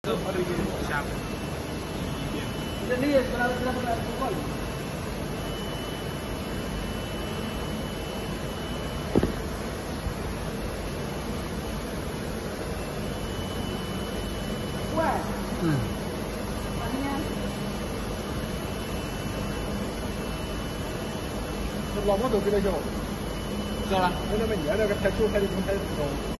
Ini sebelah老毛都给他要，知道吧？那边你那个太久还得从太高。